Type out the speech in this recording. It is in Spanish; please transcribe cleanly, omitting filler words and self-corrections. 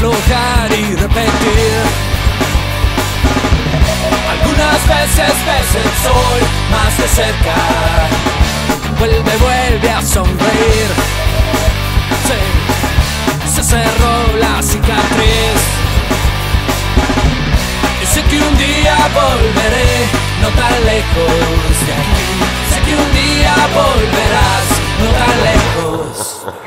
aflojar y repetir. Algunas veces ves el sol más de cerca. Vuelve a sonreír. Sí, se cerró la cicatriz. Y sé que un día volveré, no tan lejos de aquí. Sé que un día volverás, no tan lejos.